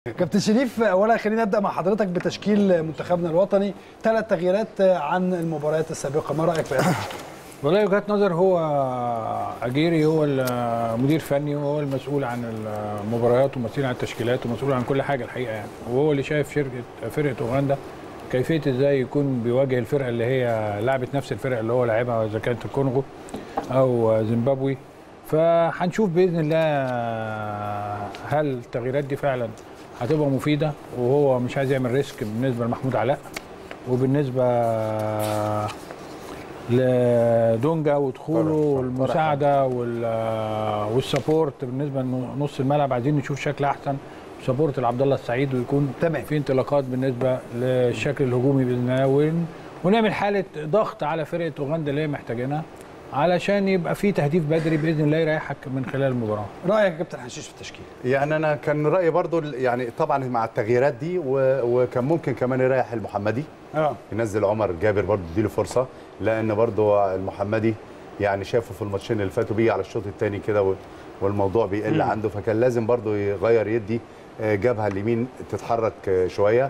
كابتن شريف، اولا خلينا نبدا مع حضرتك بتشكيل منتخبنا الوطني. 3 تغييرات عن المباريات السابقه، ما رايك في هذا؟ والله وجهة نظر، هو اجيري هو المدير الفني وهو المسؤول عن المباريات ومسؤول عن التشكيلات ومسؤول عن كل حاجه الحقيقه يعني، وهو اللي شايف فرقه اوغندا كيفيه ازاي يكون بيواجه الفرقه اللي هي لعبت نفس الفرقه اللي هو لعبها، اذا كانت الكونغو او زيمبابوي. فهنشوف باذن الله هل التغييرات دي فعلا هتبقى مفيده، وهو مش عايز يعمل ريسك بالنسبه لمحمود علاء وبالنسبه لدونجا ودخوله والمساعده والسبورت بالنسبه لنص الملعب. عايزين نشوف شكل احسن سبورت لعبد الله السعيد، ويكون في انطلاقات بالنسبه للشكل الهجومي باذن الله، ونعمل حاله ضغط على فرقه اوغندا اللي هي محتاجينها علشان يبقى في تهديف بدري باذن الله يريحك من خلال المباراه. رايك يا كابتن حشيش في التشكيل؟ يعني انا كان رايي برضو يعني طبعا مع التغييرات دي وكان ممكن كمان يريح المحمدي، ينزل عمر جابر برضو يديله فرصه، لان برضو المحمدي يعني شافه في الماتشين اللي فاتوا بيجي على الشوط الثاني كده والموضوع بيقل عنده، فكان لازم برضو يغير، يدي جبهه اليمين تتحرك شويه.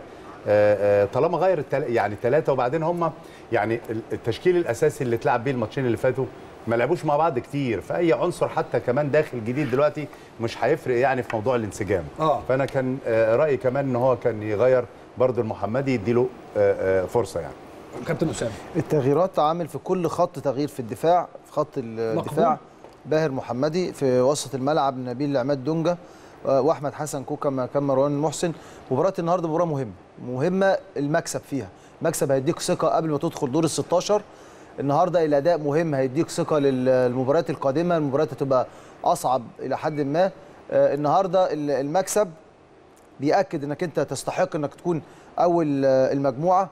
طالما غير يعني 3 وبعدين هم يعني التشكيل الاساسي اللي اتلعب بيه الماتشين اللي فاتوا ما لعبوش مع بعض كتير، فاي عنصر حتى كمان داخل جديد دلوقتي مش هيفرق يعني في موضوع الانسجام. فانا كان رايي كمان ان هو كان يغير برضو المحمدي، يديله فرصه يعني. كابتن اسامه، التغييرات عامل في كل خط تغيير، في الدفاع، في خط الدفاع باهر محمدي، في وسط الملعب نبيل عماد دونجا واحمد حسن كوكا مكان مروان محسن. مباراه النهارده مباراه مهمه المكسب فيها، مكسب هيديك ثقه قبل ما تدخل دور ال16. النهارده الاداء مهم، هيديك ثقه للمباريات القادمه، المباريات هتبقى اصعب الى حد ما. النهارده المكسب بيأكد انك انت تستحق انك تكون اول المجموعه.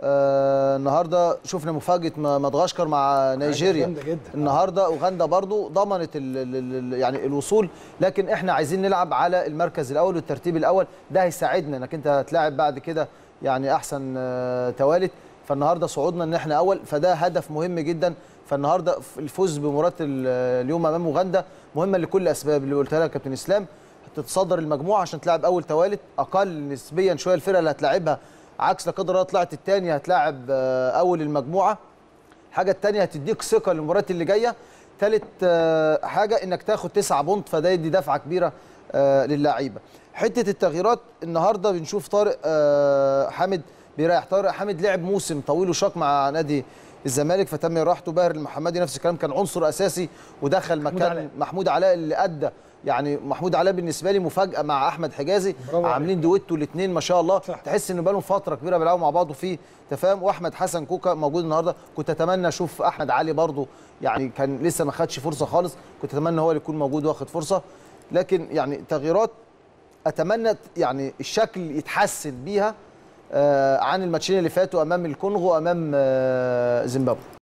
النهارده شفنا مفاجاه مدغشقر مع نيجيريا، النهارده اوغندا برضو ضمنت يعني الوصول، لكن احنا عايزين نلعب على المركز الاول والترتيب الاول، ده هيساعدنا انك انت هتلاعب بعد كده يعني احسن توالت. فالنهارده صعودنا ان احنا اول، فده هدف مهم جدا. فالنهارده الفوز بمباراه اليوم امام اوغندا مهمه لكل الاسباب اللي قلتها لك كابتن اسلام. هتتصدر المجموعه عشان تلعب اول توالت، اقل نسبيا شويه الفرقه اللي هتلاعبها، عكس لا قدر الله طلعت الثانيه هتلاعب اول المجموعه. الحاجه الثانيه هتديك ثقه للمباريات اللي جايه. ثالث حاجه انك تاخد 9 بونت، فده يدي دفعه كبيره للاعيبه. حته التغييرات النهارده بنشوف طارق حامد بيريح. طارق حامد لعب موسم طويل وشاق مع نادي الزمالك فتم راحته. باهر المحمدي نفس الكلام، كان عنصر اساسي ودخل مكان محمود علاء اللي ادى، يعني محمود علاء بالنسبه لي مفاجاه مع احمد حجازي، عاملين دويتو الاثنين ما شاء الله، تحس ان بقالهم فتره كبيره بيلعبوا مع بعض وفي تفاهم. واحمد حسن كوكا موجود النهارده، كنت اتمنى اشوف احمد علي برضو، يعني كان لسه ما خدش فرصه خالص، كنت اتمنى هو اللي يكون موجود واخد فرصه. لكن يعني تغييرات اتمنى يعني الشكل يتحسن بيها عن الماتشين اللي فاتوا امام الكونغو وامام زيمبابوي.